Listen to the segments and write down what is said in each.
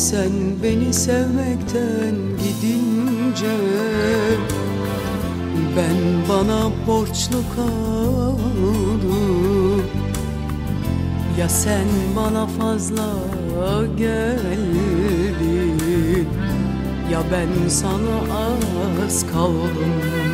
Sen beni sevmekten gidince ben bana borçlu kaldım. Ya sen bana fazla geldin, ya ben sana az kaldım.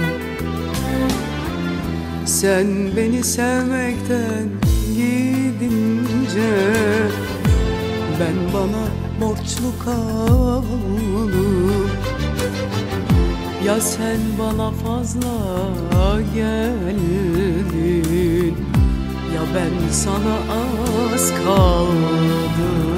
Sen beni sevmekten gidince ben bana borçlu kaldım. Ya sen bana fazla geldin, ya ben sana az kaldım.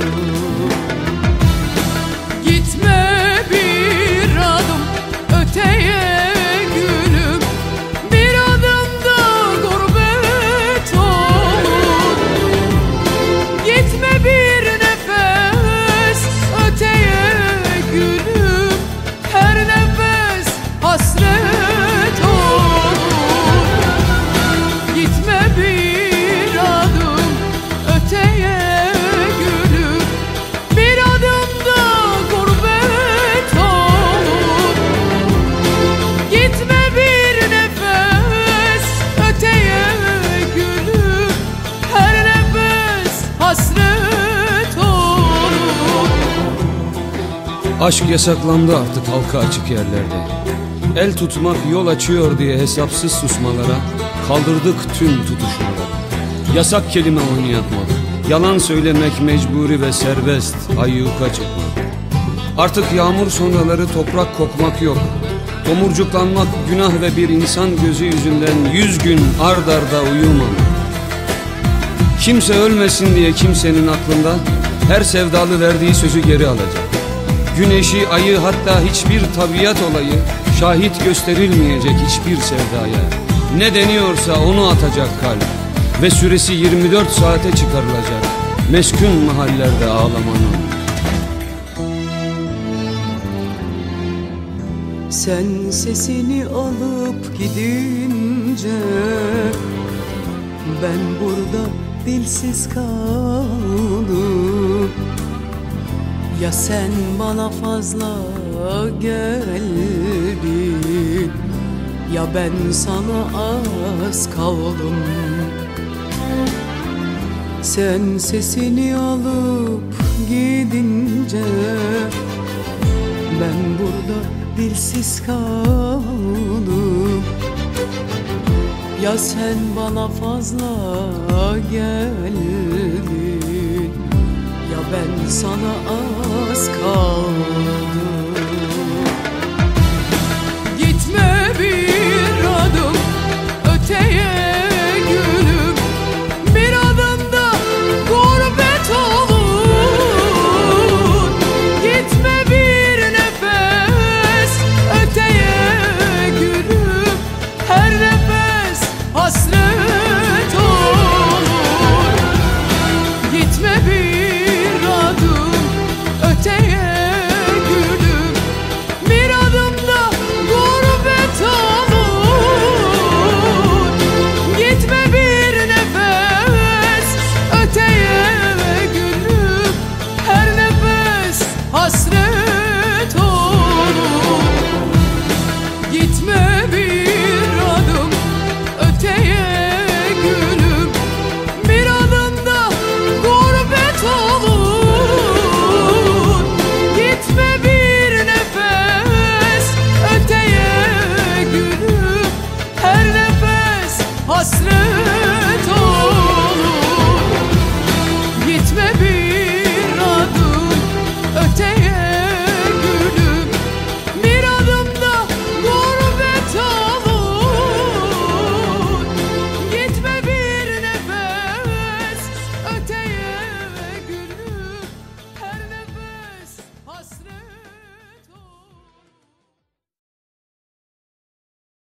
Gitme bir adım öteye gülüm, bir adım da gurbet olur. Gitme bir nefes öteye gülüm, her nefes hasret olur. Gitme bir adım öteye gülüm, bir adım da gurbet olur. Gitme bir nefes öteye gülüm, her nefes hasret olur. Aşk yasaklandı artık halka açık yerlerde. El tutmak yol açıyor diye hesapsız susmalara kaldırdık tüm tutuşmaları. Yasak kelime oynayatmak, yalan söylemek mecburi ve serbest, ayyuka çıkmak. Artık yağmur sonraları toprak kokmak yok. Tomurcuklanmak günah ve bir insan gözü yüzünden 100 gün ard arda uyumamak. Kimse ölmesin diye kimsenin aklında her sevdalı verdiği sözü geri alacak. Güneşi, ayı, hatta hiçbir tabiat olayı şahit gösterilmeyecek hiçbir sevdaya. Ne deniyorsa onu atacak kalp ve süresi 24 saate çıkarılacak meskun mahallerde ağlamanın. Sen sesini alıp gidince ben burada dilsiz kaldım. Ya sen bana fazla geldin, ya ben sana az kaldım. Sen sesini alıp gidince ben burada dilsiz kaldım. Ya sen bana fazla geldin, ya ben sana az kaldım.